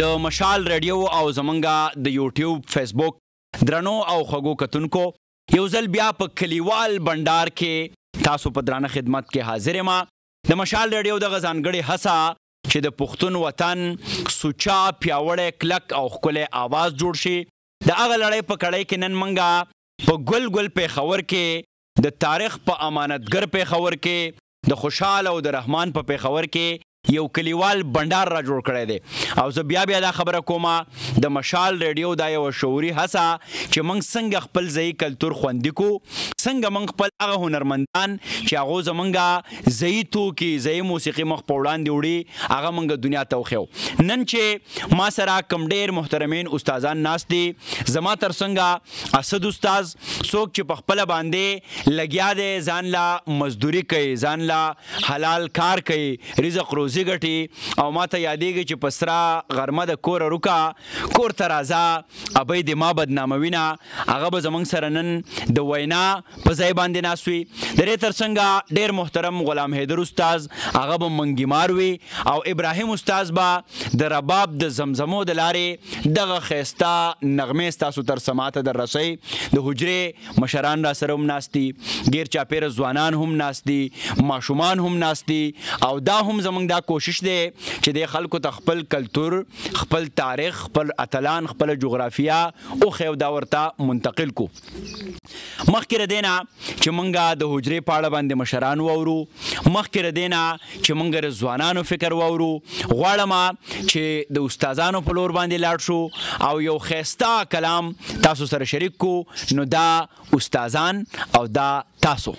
د مشال ریډیو او زمونږه د یوټیوب فیسبوک درنو او خوږو کتونکو یو ځل بیا په کلیوال بنډار کې تاسو په درانه خدمت کې حاضر یم. د مشال ریډیو دغه ځانګړې هڅه چې د پښتون وطن سوچا پیاوړی کلک او ښکلی آواز جوړ شي د هغه لړۍ په کړۍ کې نن موږ په ګل ګل پېښور کې د تاریخ په امانتګر پېښور کې د خوشحال او د رحمان په پېښور کې یو کلیوال بنډار را جوړ کړی دی او زه بیا دا خبره کومه د مشال ریډیو دا یو شعوري هڅه چې موږ څنګه خپل ځایي کلتور خوندي کو څنګه موږ خپل هغه هنرمندان چې هغو زمونږه ځایي توکي ځایي موسیقي مخ په وړاندې وړي هغه موږ دنیا ته وښیو. نن چې ما سره کوم ډېر محترمین استادان ناست دي زما تر څنګه اسد استاذ څوک چې په خپله باندې لګیا دی ځان لا مزدوري کوي ځان لا حلال کار کوي رزق روزي ګټي او ما ته یادېږي چې په سره غرمه د کوره روکه کور ته راځه ابۍ د ما بدناموي نه هغه به زموږ سره نن د وینا په ځای باندې ناست وي. د دې تر څنګه ډېر محترم غلام حیدر استاذ هغه به منګیمار وي او ابراهیم استاذ به د رباب د زمزمو د لارې دغه ښایسته نغمې ستاسو تر سماعته در رسوي. د حجرې مشران را سره هم ناست دي ګیر چاپېره ځوانان هم ناست دي ماشومان هم ناست دي او دا هم زموږ دا کوشش دی چې د خلکو ته خپل کلتور خپل تاریخ خپل اتلان خپل جغرافیه اوښیو دا ورته منتقل کو. مخکې له دې نه چې موږ د حجرې په اړه باندې مشران واورو مخکې له دې نه چې موږ د ځوانانو فکر واورو غواړم چې د استادانو په لور باندې لاړ شو او یو ښایسته کلام تاسو سره شریک کو. نو دا استادان او دا تاسو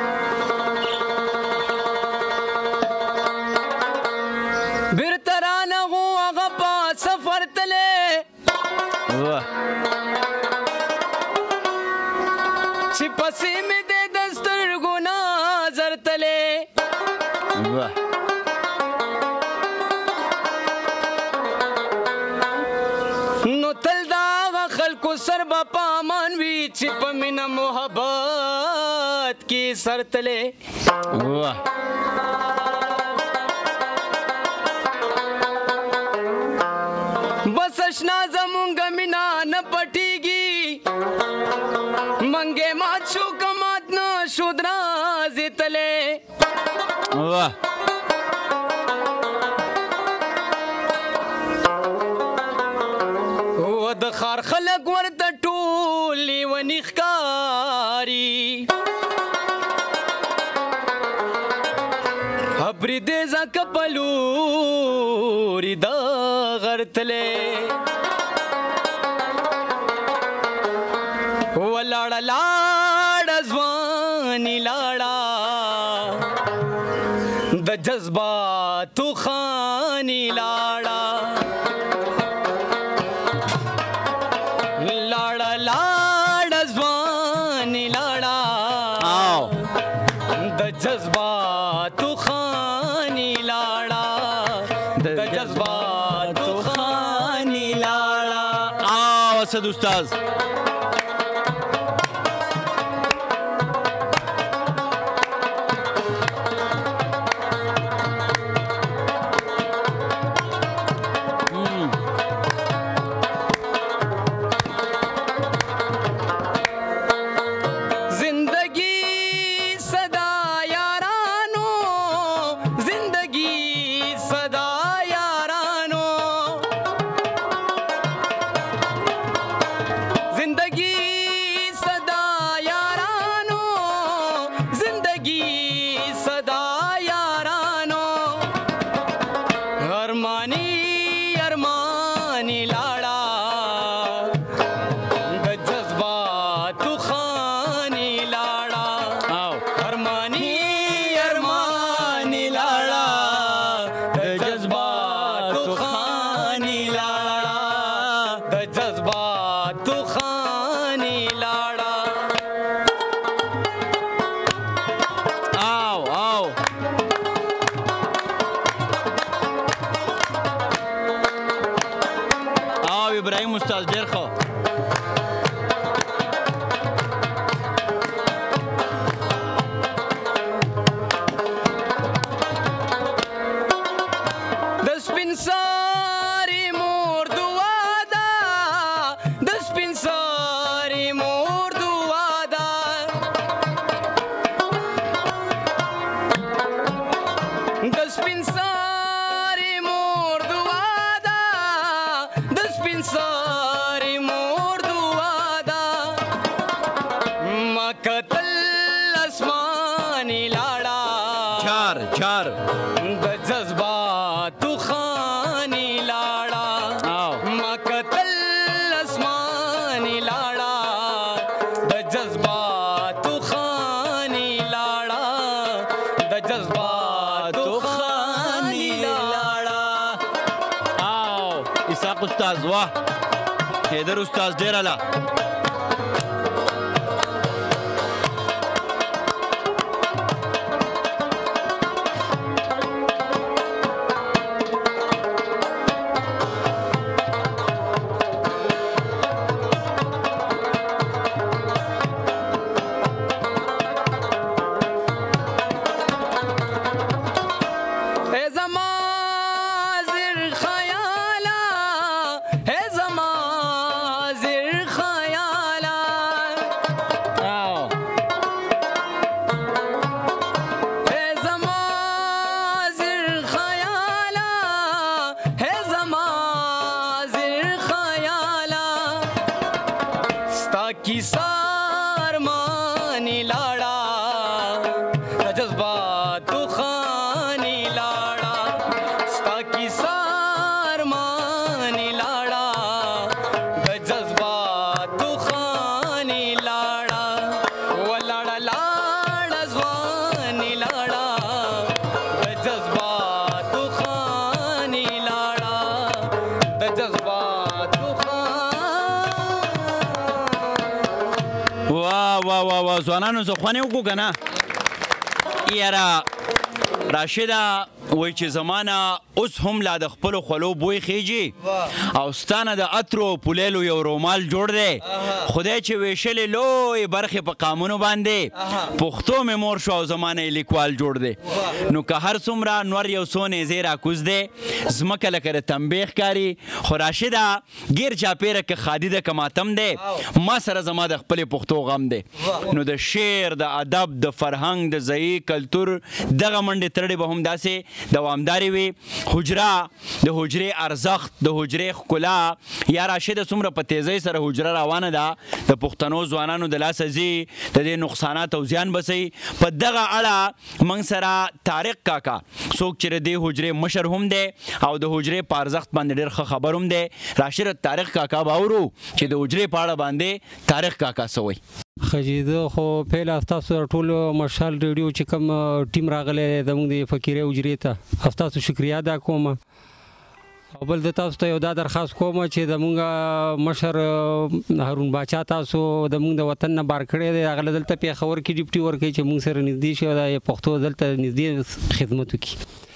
بیرته رانغو هغه په سفر تللی چې پسې مې دی د سترګو نظر تللی نو تل د هغه خلکو سر به په امان وي چې په مینه محبت کې سر تللی. بس اشنا زمونږ مینا نه پټیږي منګې مات شو که مات نه شو درازې تلې و د ښار خلک ورته ټول لیوني ښکاري اپریدې ځکه په لوري د غر تلې ولاړه لاړه ځواني لاړه د جذباتو خاني لاړه لاړه لاړه ځواني لاړه د جذباتو خاني لاړه د جذباتو خاني لاړه. اسد استاذ ابراهیم استاد ډیر ښه د سپین ساري مور ساری مور دعا دا مکتل اسمانی لاړه چار د جذباتو خانی لاړه مکتل اسمانی لاړه د جذباتو خانی لاړه د جذباتو خانی لاړه اسحاق استاد واه حیدر استاد ډیر اعلی किसार मानी लाड़ा जज्बात खानी लाड़ा स्ता किसार मानी लाड़ा जज्बात खानी लाड़ा वो लाड़ा लाड़ा ज़वानी लाड़ा जज्बात खानी लाड़ा जज्बात वाह ځوانانو زه خوانې وکړو که نه یاره راشده وایي چې زمانه اوس هم لا د خپلو خولو بوی خیږي او ستانه د عطرو پولیلو یو رومال جوړ دی خدای چې ویشلې لوی برخې په قامونو باندې پښتو مې مور شو او زمانه یې لیکوال جوړ دی نو که هر څومره نور یو څو نیزې راکوز دی ځمکه لکه د تنبې ښکاري خو راشده ګیر چاپېره که خادي ده که ماتم دی ما سره زما د خپلې پښتو غم دی نو د شعر د ادب د فرهنګ د ځایي کلتور دغه منډې ترړې به هم داسې دوامدارې وي حجره د حجرې ارزښت د حجرې ښکلا یا راشده څومره په تیزۍ سره حجره روانه ده د پښتنو ځوانانو د لاسه ځي د دې نقصانات او زیان بسوي په دغه اړه موږ سره طارق کاکا څوک چې د دې حجرې مشر هم دی او د حجرې په ارزښت باندې ډېر ښه خبر هم دی راشده طارق کاکا به اورو چې د حجرې په اړه باندې طارق کاکا څه وایي خجیده خو پیله ستاسو ټولو مشال ریډیو چې کوم ټیم راغلی دی زموږ د فقیرې حجرې ته ستاسو شکریه ادا کوم او بل د تاسو ته یو دا درخواست کوم چې زموږ مشر هارون باچا تاسو زموږ د وطن نه بار کړی دی هغه دلته پېښور کې ډیپټي ورکوي چې موږ سره نږدې شي او د پښتو دلته نږدې خدمت وکړي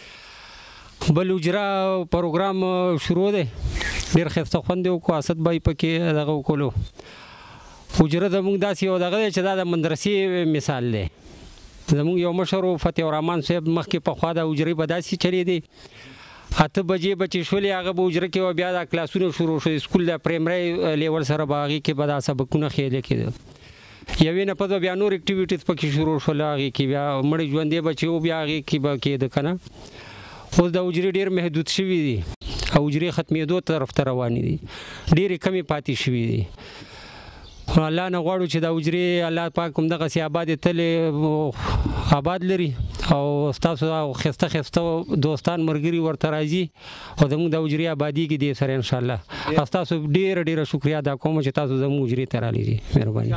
بل حجره پروګرام شروع دی ډېر ښایسته خوند یې وکړو اسد بای پکې دغه وکړلو حجره زموږ داسې یو دغه دی چې دا د مدرسې مثال دی زموږ یو مشر فتح الرحمن صاحب مخکې پخوا د حجرې به داسې چلېدې 8 بجې به چې شولې هغه به حجره کې بیا د کلاسونه شروع شو سکول د پرایمري لیول سره به هغې کې به دا سبقونه ښیلی کېده یوې نه پس به بیا نور اکټیویټیز پکې شروع شول هغې کې بیا مړې ژوندې بچې و بیا هغې کې به کېده که نه اوس د حجرې ډېر محدود شوي دي او حجرې ختمېدو طرف ته روانې دي ډېرې کمې پاتې شوي دي الله نه غواړو چې دا حجرې الله پاک هم دغسې آبادې تلې آباد لري او ستاسو ښایسته ښایسته دوستان ملګري ورته راځي او زموږ د حجرې آبادېږي دې سره انشاءالله ستاسو ډېره ډېره شکریه ادا کوم چې تاسو زموږ حجرې ته رالیږئ مهرباني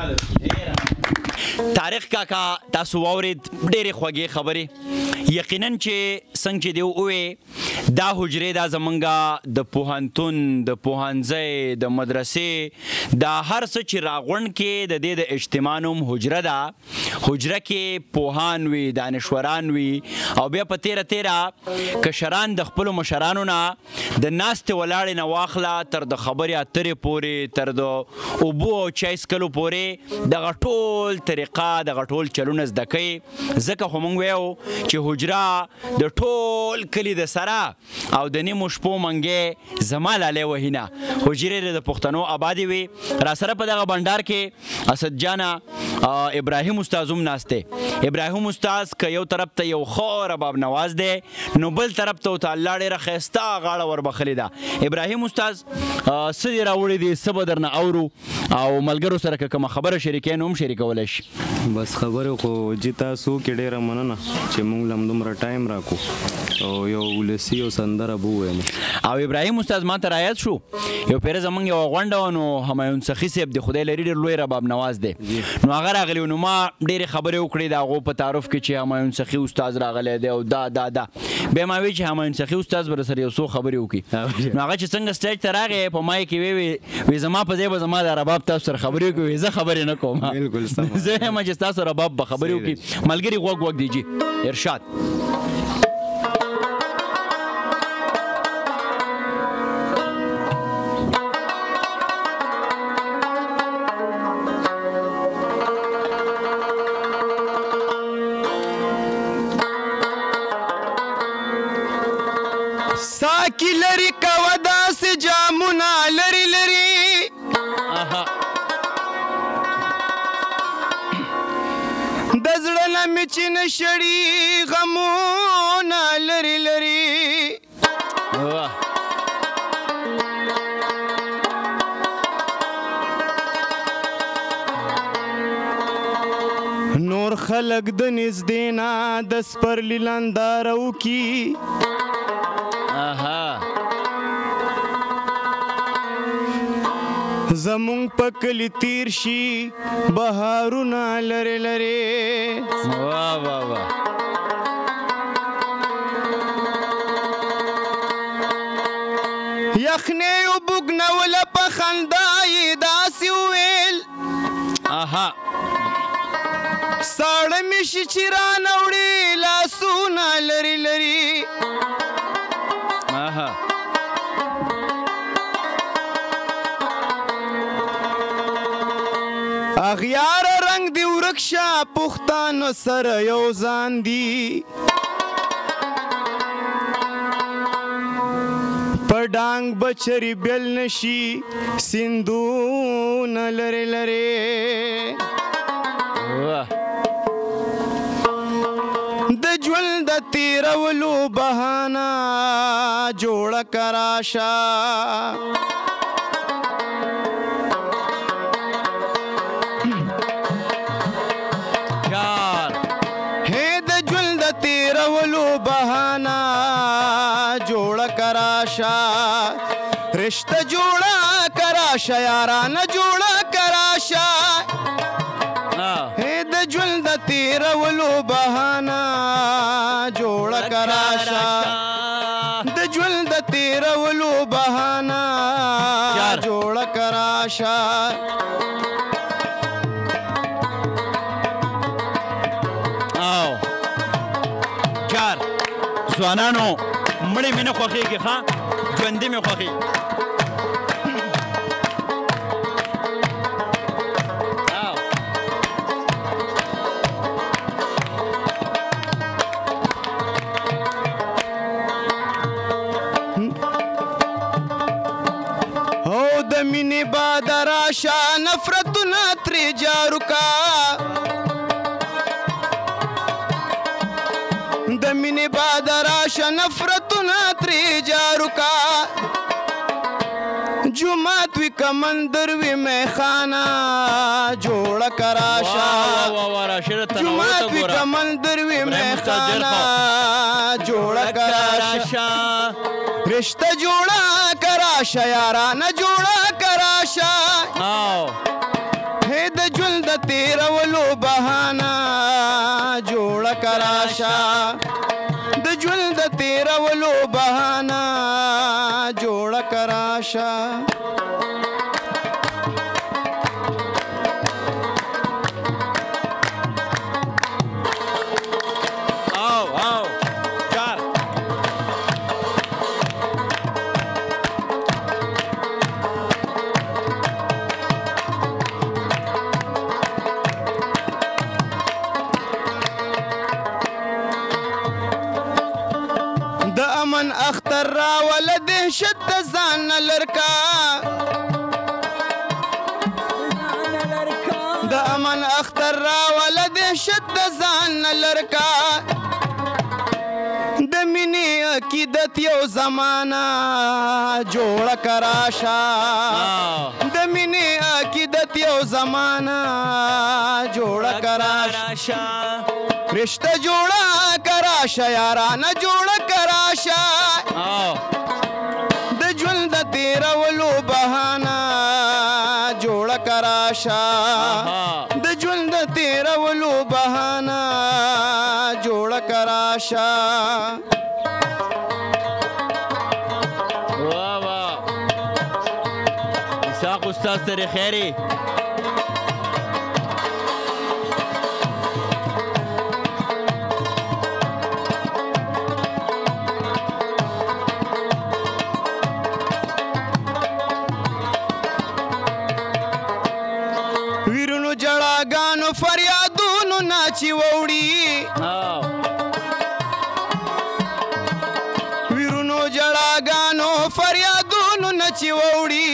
طارق کاکا تاسو واورید ډېرې خوږې خبرې یقینا چې څنګه چې دی ووې دا حجرې دا زمونږ د پوهنتون د پوهنځۍ د مدرسې دا هر څه چې راغونډ کې د دې د اجتماع نوم حجره ده حجره کې پوهان وي دانشوران وي او بیا په تیره کشران د خپلو مشرانو نه د ناستې ولاړې نه واخله تر د خبرې اترې پورې تر د اوبو او چای څکلو پورې دغه ټول طریقه دغه ټول چلونه زده کوي ځکه خو موږ ویو چې حجره د ټول کلي د سره او د نیمو شپو منګې زما لالی وهینه حجرې د پښتنو آبادې وي را سره په دغه بنډار کې اسد جانه ابراهیم استاد هم ناست دی ابراهیم استاد که یو طرف ته یو ښه رباب نواز دی نو بل طرف ته ورته الله ډېره ښایسته غاړه وربخلې ده. ابراهیم استاد څه دې راوړي دي څه به درنه اورو او ملګرو سره که کومه خبره شریکوي نو هم شریکولی شي. بس خبرې خو جي تاسو کې ډېره مننه چې موږ له همدومره ټایم راکړو او یو ولسي او سندره به ووایم. او ابراهیم استاد ما ته رایاد شو یو پیره زمونږ یوه غونډه وه نو همایون سخي صاحب د خدای لري ډېر لوی رباب نواز دی نو هغه راغلی نو ما ډېرې خبرې وکړې د هغو په تعارف کې چې همایون سخي استاد راغلی دی او دا بیا ما وی چې همایون سخي استاد به رسره یو څو خبرې وکړي نو هغه چې څنګه سټیج ته راغی په ما کې وی زما په ځای به زما د رباب تاسو سره خبرې وکړي زه خبرې نه کوم زه یم چې ستاسو رباب به خبرې وکړي ملګري غوږ دیجي ارشاد. ساکی لري کوه داسې جامونه لري لري د زړه نه مې چې نه شړي غمونه لري لري نور خلق د نږدې نه د سپرلي لنداره وکي زمونږ په کلي تیر شي بهارونه لرې لرې یخنۍ وبوږنوله په خندا یې داسې وویل ساړه مې شي چې رانه وړي لاسونه لرې لرې اغیار رنگ دی ورک شه پښتانه سره یو ځان دي په ډانګ بچري بیل نشي سیندونه لرې لرې د ژوند د تیرولو بهانه جوړه کراشه بهانا جوړه کراشا رشتہ جوړه کراشا یارانه جوړه کراشا هې د ژوند د تیرولو بهانا جوړه کراشا د ژوند د تیرولو بهانا جوړه کراشا ځوانانو مړې مې نه خوښېږي ښه ژوندي مې خوښېږي او د مینې باد راشه نفرتونه ترې جارو کا د مینې باد راشه نفرتونه ترې جارو کا جومات وي که مندر وي میخانه جوړه کراشه جومات وي که مندر وي میخانه جوړه کراشه رشته جوړه کراشه یارانه جوړه کراشه هې د ژوند د تیرولو بهانه جوړه کراشه د ژوند د تیرولو بهانه جوړه کراشه من اختر را ول دهشت د ځان لرکا د امن اختر را ول وحشت د ځان نه لرکا د مینې عقیدت یو زمانہ جوړه کراشه د مینې عقیدت یو زمانہ جوړه کراشه رشتہ جوړه کراشه یارانه جوړه کراشه د ژوند د تیرولو بهانه جوړه کراشه د ژوند د تیرولو بهانه جوړه کراشه واہ واہ اسحاق استاد تیرے خیری ویرونو جړاګانو فریادونو ناچی ووړي ویرونو جړاګانو فریادونو ناچی ووړي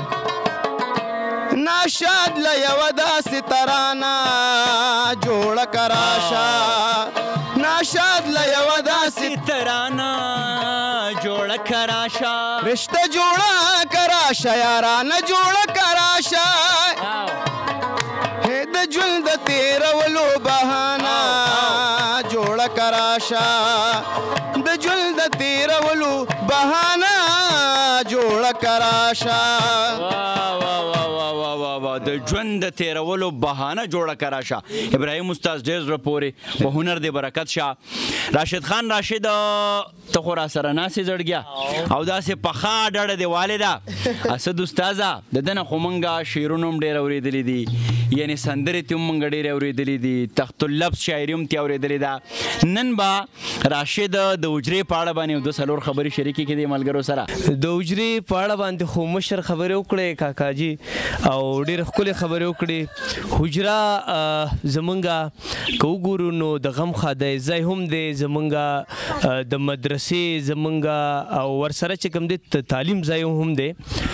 ناشاد له یوه داسې ترانه جوړه کراشه ناشاد له یوه داسې ترانه جوړه کراشه رشته جوړه کراشه یارانه جوړه کراشه د ژوند د تیرولو بهانه جوړه کراشه د ژوند د تیرولو بهانه جوړه کراشه د ژوند د تیرولو بهانه جوړه کراشه ابراهیم استاد ډېر زړه پورې په هنر دې برکت شه راشد خان راشد ته خو را سره ناسې زړګیا او داسې پخا ډډه دې والده اسد استاذه د ده نه خو مونږه شعرونه هم ډېر اورېدلي دي یعنې سندرې تې هم مونږ ډېرې اورېدلي دي تخت اللفظ شاعري هم تې اورېدلې ده نن به راشد د حجرې په اړه باندې دوه څلور خبرې شریکې کړي دې ملګرو سره د حجرې په اړه باندې خو مشر خبرې وکړې کاکاجي او ډېرې ښکلې خبرې وکړې حجره زمونږه که وګورو نو د غم خادی ځای هم دی زمونږه د مدرسې زمونږه او ورسره چې کوم دی تعلیم ځای هم دی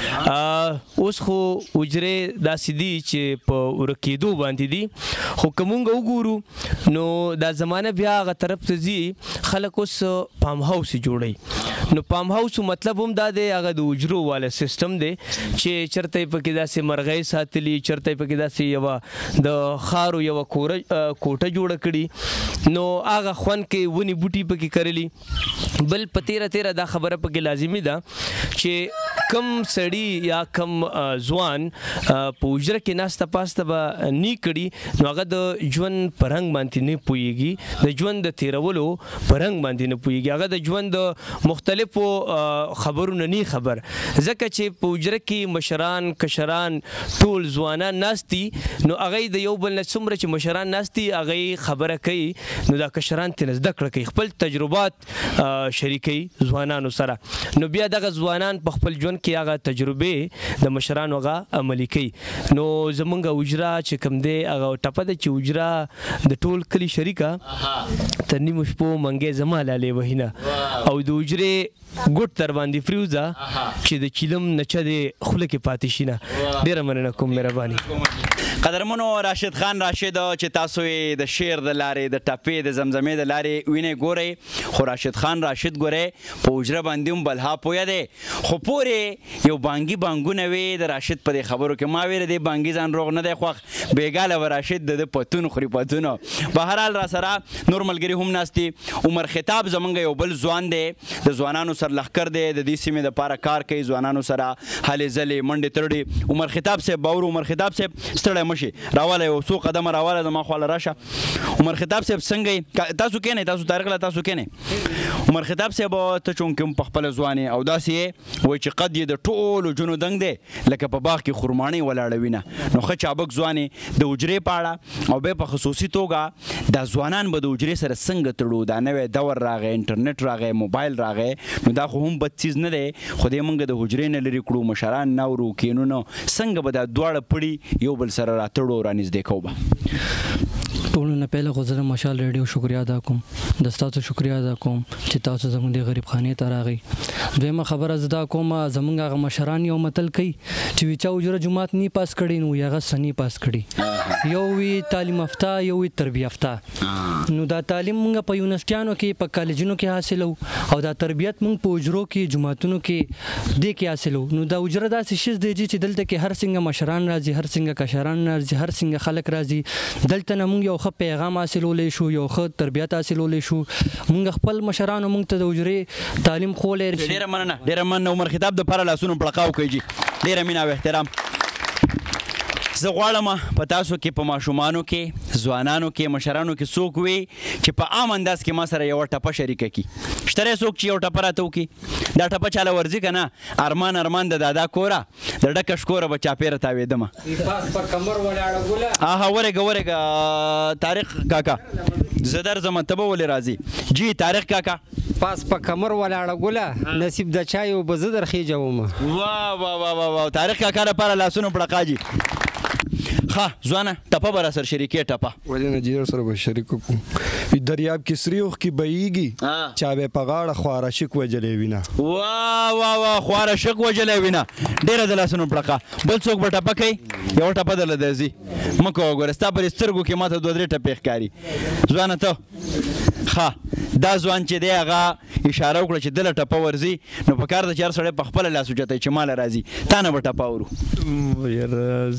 اوس خو حجرې داسې دي چې په ورکېدو باندې دي خو که مونږ وګورو نو دا زمانه بیا هغه طرف ته ځي خلک اوس پام هاوس جوړوي نو پام هاوس مطلب هم دا دی هغه د حجرو والا سیستم دی چې چېرته یې پکې داسې مرغۍ ساتلي چېرته یې پکې داسې یوه د خارو یوه کوټه جوړه کړي نو هغه خوند کې ونې بوټي پکې کرلي بل په تیره تیره دا خبره پکې لازمي ده چې کم سړي یا کم ځوان په حجره کې ناسته پاسته به نی کړي نو هغه د ژوند په رنګ باندې نه پوهېږي د ژوند د تیرولو په رنګ باندې نه پوهېږي هغه د ژوند د مختلفو خبرونه نه خبر ځکه چې په حجره کې مشران کشران ټول ځوانان ناست دي نو هغوی د یو بل نه څومره چې مشران ناست دي هغوی خبره کوي نو دا کشران ترې زده کړه کوي خپل تجربات شریکوي ځوانانو سره نو بیا دغه ځوانان په خپل ژوند کې هغه تجربې د مشرانو هغه عملي کوي نو زمونږ حجره چې کوم دی هغه ټپه ده چې حجره د ټول کلي شریکه تر نیمو شپو منګی زما لالې وهینه او د حجرې ګوټ در باندې فریوزه چې د چیلم نچه د خوله کې پاتې شي نه ډېره مننه کوم مهرباني قدرمنو راشد خان راشد چې تاسو یې د شعر د لارې د ټپې د زمزمې د لارې وینئ ګورئ خو راشد خان راشد ګورئ په حجره باندې هم بلها پویه دی خو پورې یو بانګي بانګونه وې د راشد په دې خبرو کې ما ویل دی بانګي ځان روغ نه دی خوښ بېګاله به راشد د پتون خوري پتونه بهرحال را سره نور ملګري هم ناست دي عمر خطاب زمونږ یو بل ځوان دی د ځوانانو سره لښکر دی د دې سیمې دپاره کار کوي ځوانانو سره هلې ځلې منډې ترړې عمر خطاب صاحب باور عمر خطاب صاحب ستړی مشي راواله یو څو قدمه راواله زما خواله راشه عمر خطاب صاحب څنګه یې تاسو کښېنئ تاسو طارق له تاسو کښېنئ عمر خطاب صاحب ته چونکې هم په خپله ځوان او داسې یې وایي چې قد یې د ټولو جنو دنګ دی لکه په باغ کې خرماڼۍ ولاړه وینه نو ښه چابک ځوان د حجرې په اړه او بیا په خصوصي توګه دا ځوانان به د حجرې سره څنګه تړو دا نوی دور راغی انټرنیټ راغی موبایل راغی نو دا خو هم بد څیز نه دی خو دې موږ د حجرې نه لرې کړو مشران نه اورو کینونه څنګه به دا دواړه پړي یو بل سره راتړو او رانږدې کوو به ټولو نه پهله خو زه د مشال ریډیو شکریا ادا کوم د ستاسو شکریا ادا کوم چې تاسو زموږ د غریب خانې ته راغی دویمه خبره زه دا کوم زموږ هغه مشران یو متل کوي چې وی چا اجره جماعت نی پاس کړي نو هغه سنی پاس کړي یو وی تعلیم یافته یو وی تربیه یافته نو دا تعلیم موږ په یونیورسيټانو کې په کالجونو کې حاصلو او دا تربیت موږ په اجرو کې جماعتونو کې دې کې حاصلو نو دا اجره داسې شیز دی چې دلته کې هر څنګه مشران راځي هر څنګه کشران راځي هر څنګه خلک راځي دلته نه موږ یو ښه پیغام حاصلولی شو یو ښه تربیت حاصلولی شو موږ خپل مشرانو موږ ته د اجرې تعلیم خولی ډېره مننه عمر خطاب دپاره لاسونو پړقاو کوي جي ډېره مینه او احترام زه غواړم په تاسو کې په ماشومانو کې ځوانانو کې مشرانو کې څوک وي چې په عام انداز کې ما سره یوه ټپه شریکه کړي شته څوک چې یو ټپه راته وکړي دا ټپه چاله ورځي که نه ارمان د دادا کوره د ډکه شکوره به چاپېره تاوېدمه آها ورېږه طارق کاکا زه درځم ته به ولې راځي جی طارق کاکا پاس په کمر ولاړه ګله نصیب د چایو به زه درخېجوم واه طارق کاکا لپاره لاسونو پړقا جي ښه ځوانه ټپه به راسره شریکې ټپه ولې نه جي سره به شریک کړو دریاب کې سرې اوښکې بهیږي چا به په غاړه خوارشک وجلی وینه واه خوارشک وجلی وینه ډېره د لاسونو پړقه بل څوک به ټپه کوي یوه ټپه درله درځي مه کوه ګوره ستا پر سترګو کې ماته 2-3 ټپې ښکاري ځوانه ته ښه دا ځوان چې دی هغه اشاره وکړه چې دله ټپه ورځي نو په کار ده چې هر سړی په خپله لاس اوچتی چې ماله راځي تا نه به ټپه ورو یاره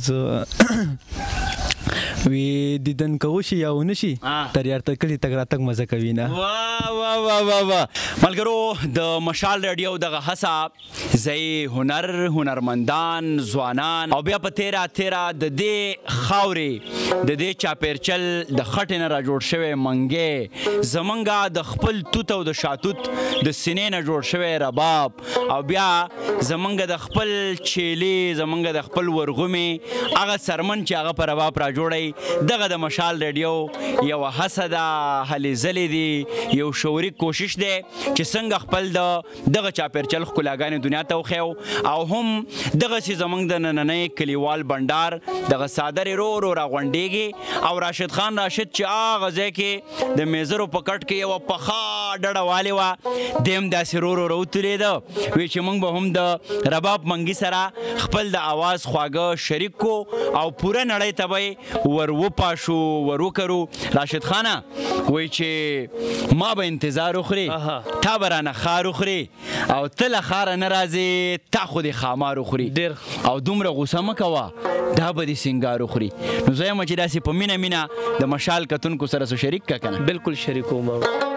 زه وی دیدن که وشي یا ونه شي تر یار ته کلي تګ راتګ مزه کوي نه واه ملګرو د مشال ریډیو دغه هڅه زی هنرمندان ځوانان او بیا په تیره د دې خاورې د دې چاپیرچل د خټې نه را جوړ شوی منګې زمونږ د خپل توت او د شاتوت د سینې نه جوړ شوی رباب او بیا زمونږ د خپل چیلې زمونږ د خپل ورغومې هغه سرمن چې هغه په رباب را جوړی دغه د مشال ریډیو یوه هڅه ده هلې ځلې دي یو شعوري کوشش دی چې څنګه خپل دغه چاپیرچل ښکلاګانې دنیا ته وښیو او هم دغسې زموږ د نننۍ کلیوال بنډار دغه څادرې رو راغونډېږي او راشد خان راشد چې هغه ځای کې د میزرو په کټ کې یوه پخه ډډه والې وه دی هم داسې رو راوتلېده وی چې موږ به هم د رباب منګي سره خپل د اواز خواږه شریک کو او پوره نړۍ ته به ور وپاشو ور وکړو راشد خانه وایي چې ما به انتظار وخورې تا به رانه خار وخورې او ته له خاره نه راځې تا خو دې خامار وخوري او دومره غوسه مه کوه دا به دې سینګار وخوري نو زه یم چې داسې په مینه د مشال کتونکو سره سو شریک که که نه بالکل شریک وم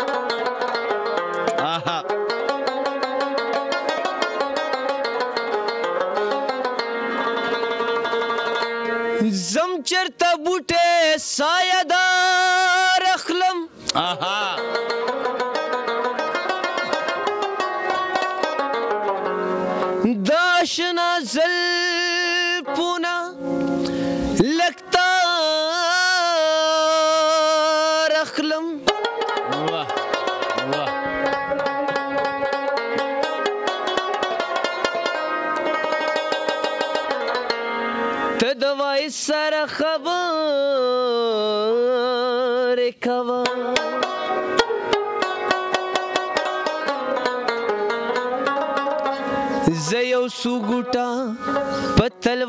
زم چرته بوټه سایه دار اخلم دا شنا زلفونه لکتا اخلم ته د وای سره خبرې کوه زه یو څو ګوټه په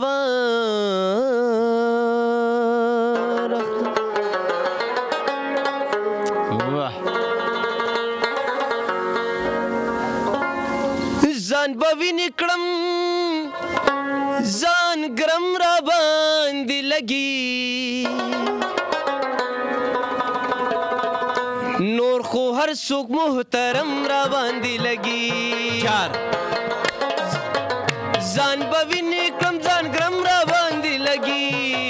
تلوار اخلم ځان به وینې کړم ځان ګرم را باندې لګي نور خو هر څوک محترم را باندې لګي ځان به وینې کړم ځان ګرم را باندې لګي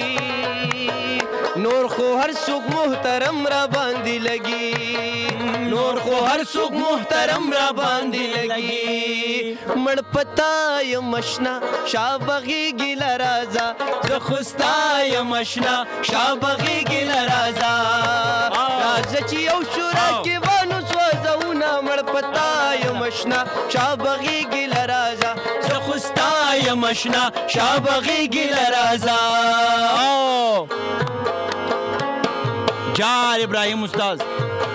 نور خو هر څوک محترم را باندې لګي نور خو هر څوک محترم را باندې لګي مړ پتا یم مشنا شابغي ګل رازا زه خوستا یم مشنا شابغي ګل رازا راز چې یو شورا کې وانو سوځونه مړ پتا یم مشنا شابغي ګل رازا زه خوستا یم مشنا شابغي ګل رازا جار ابراهیم استاد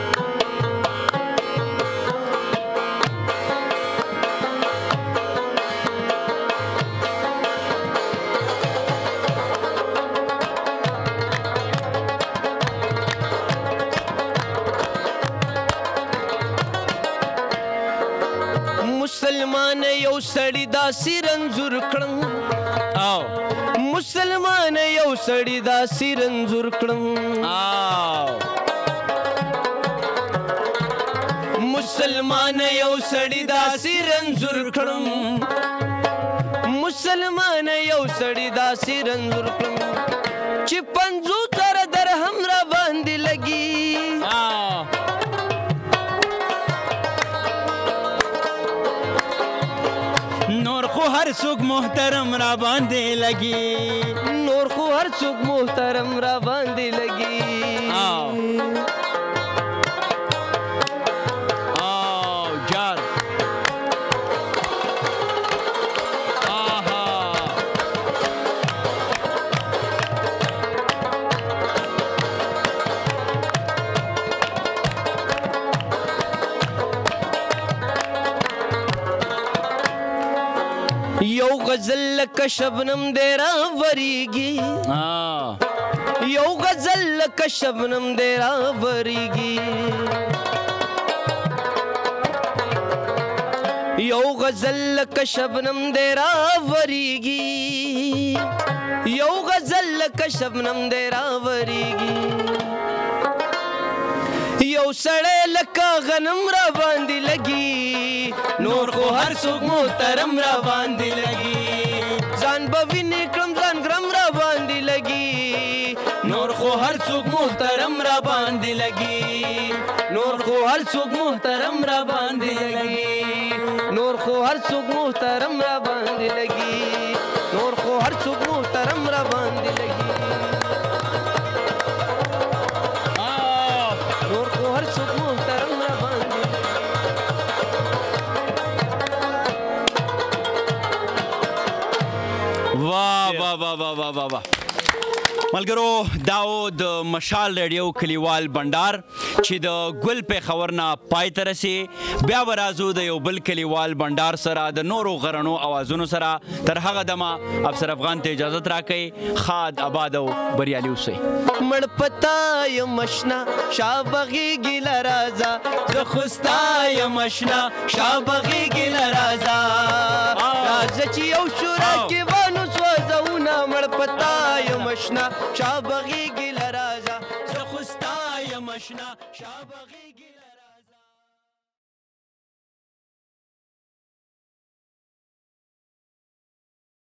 مسلمان یو سړی داسې رنځور کړم مسلمان یو سړی داسې رنځور کړم مسلمان یو سړی داسې رنځور کړم مسلمان یو سړی داسې رنځور کړم چې 50,000 درهم را باندې لګي نور خو هر څوک محترم را باندې لګي نور خو هر څوک محترم را باندې لګي جار یو غزل لکه شبنم دی راوریږي یو غزل لکه شبنم دی راوریږي یو غزل لکه شبنم دی راوریږي یو غزل لکه شبنم دی راوریږي یو سړی لکه غنم را باندې لګي نور خو هر څوک محترم را باندې لګي ځان به وینې کړم ځان ګرم را باندې لګي نور خو هر څوک محترم را باندې لګي نور خو هر څوک محترم را باندې لګي نور خو هر څوک محترم را باندې لګي نور خو هر څوک محترم را باندې لګي نور خو هر څوک محترم را باندې واہ واہ واہ واہ واہ واہ واہ ملګرو داو د مشال ریډیو کلیوال بندار چې د ګل پیښور نه پای ته رسي بیا به راځو د یو بل کلیوال بندار سره د نورو غرنو اوازونو سره تر هغه دمه افسر افغان ته اجازت راکئ خاد آباد او بریالي اوسئ مړ پتا یم اشنا شابغي ګل رازا زه خوستا یم اشنا شابغي ګل رازا راز چې یو شورا کې وانو سوځونه مړ پتا یم اشنا شابغي ګل رازا زه خوستا یم اشنا شابغي